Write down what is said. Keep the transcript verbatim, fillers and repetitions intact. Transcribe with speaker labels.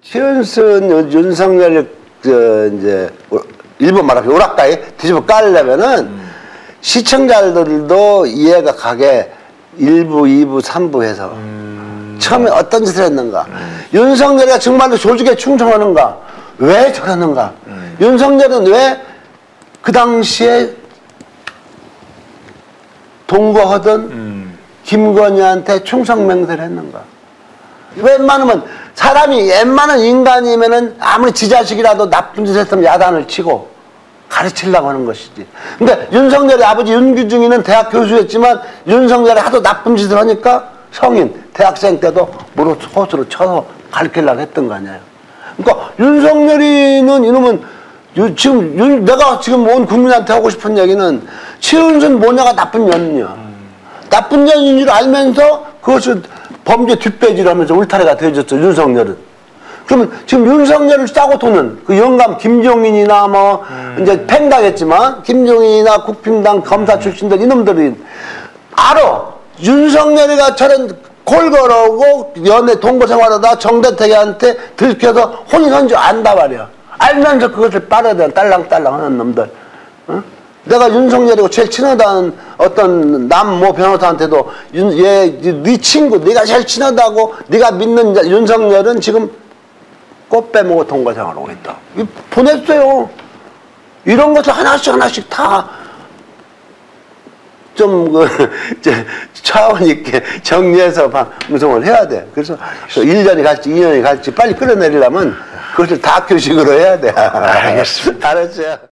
Speaker 1: 최은순, 윤석열, 저, 이제, 일본 말하면 오락가에 뒤집어 깔려면은 음. 시청자들도 이해가 가게 일 부, 이 부, 삼 부 해서 음. 처음에 어떤 짓을 했는가. 음. 윤석열이가 정말로 조직에 충성하는가. 왜 저러는가. 음. 윤석열은 왜 그 당시에 동거하던 음. 김건희한테 충성맹세를 했는가. 웬만하면 사람이 웬만한 인간이면은 아무리 지 자식이라도 나쁜 짓 했으면 야단을 치고 가르치려고 하는 것이지. 근데 윤석열의 아버지 윤규중이는 대학 교수였지만 윤석열이 하도 나쁜 짓을 하니까 성인, 대학생 때도 무릎 호수로 쳐서 가르치려고 했던 거 아니에요. 그러니까 윤석열이는 이놈은 지금 윤, 내가 지금 온 국민한테 하고 싶은 얘기는 최은순 모녀가 나쁜 년이야. 음. 나쁜 년인 줄 알면서 그것을 범죄 뒷배지를 하면서 울타리가 되어졌죠, 윤석열은. 그러면 지금 윤석열을 싸고 도는 그 영감 김종인이나 뭐 음. 이제 팽당했지만 김종인이나 국힘당 검사 출신들 이놈들이 알아. 윤석열이가 저런 골거라고 연애 동거 생활하다 정대택한테 들켜서 혼인한 줄 안다 말이야. 알면서 그것을 빨아대는 딸랑딸랑 하는 놈들. 어? 내가 윤석열이고 제일 친하다는 어떤 남 모 변호사한테도 윤, 얘, 네 친구, 네가 제일 친하다고 네가 믿는 자, 윤석열은 지금 꽃 빼먹고 동거생활하고 있다. 보냈어요. 이런 것을 하나씩 하나씩 다 좀 그 차원 있게 정리해서 방송을 해야 돼. 그래서 일 년이 갈지 이 년이 갈지 빨리 끌어내리려면 그것을 다큐식으로 해야 돼.
Speaker 2: 알겠습니다.
Speaker 1: 알았어요.